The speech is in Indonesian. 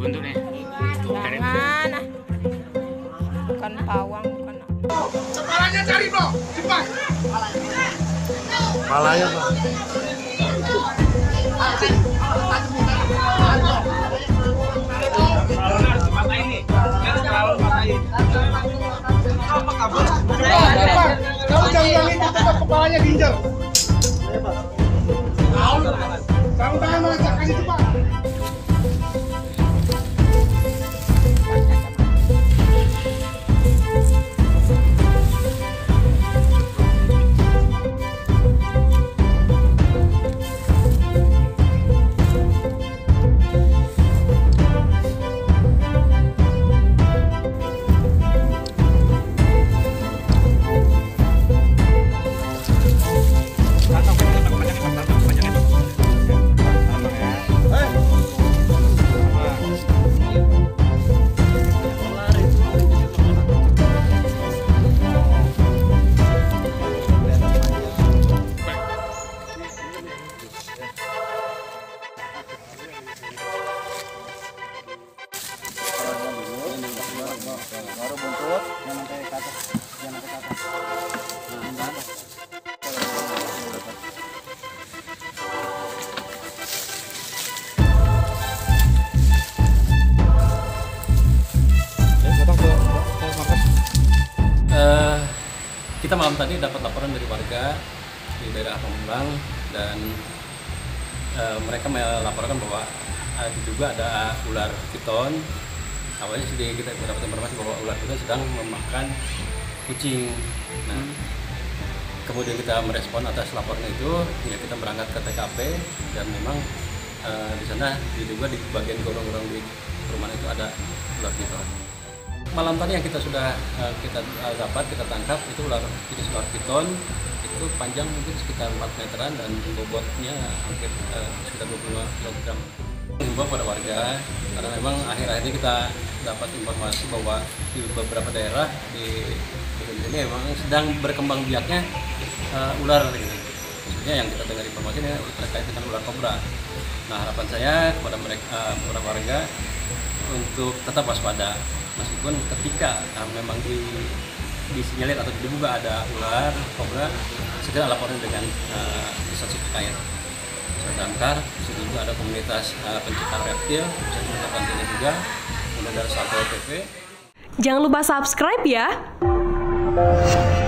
bentuknya. Jangan. Bukan pawang, bukan. Kepalanya cari bro, cepat. Kepalanya Pak. Kamu jangan itu tetap kepalanya diinjak. Kamu tangan meletakkan itu Pak. Baru buntut, yang sampai ke atas, yang sampai ke atas. Kita malam tadi dapat laporan dari warga di daerah Pemembang dan mereka melaporkan bahwa diduga ada ular piton. Awalnya kita dapat informasi bahwa ular piton sedang memakan kucing. Nah, kemudian kita merespon atas laporan itu, ya kita berangkat ke TKP dan memang di sana diduga di bagian gorong-gorong di perumahan itu ada ular piton. Malam tadi yang kita sudah kita tangkap itu jenis ular piton, itu panjang mungkin sekitar 4 meteran dan bobotnya hampir sekitar 25 kg. Himbau pada warga, karena memang akhir-akhir ini kita dapat informasi bahwa di beberapa daerah di Indonesia ini memang sedang berkembang biaknya ular gitu. Maksudnya yang kita dengar informasi ini terkait dengan ular kobra. Nah, harapan saya kepada mereka, para warga untuk tetap waspada. Meskipun ketika memang disinyalir atau diduga ada ular kobra, segera laporin dengan instansi terkait. Damkar, di situ juga ada komunitas pencinta reptil, bisa diminta bantuannya juga, kemudian ada Satpol PP. Jangan lupa subscribe ya.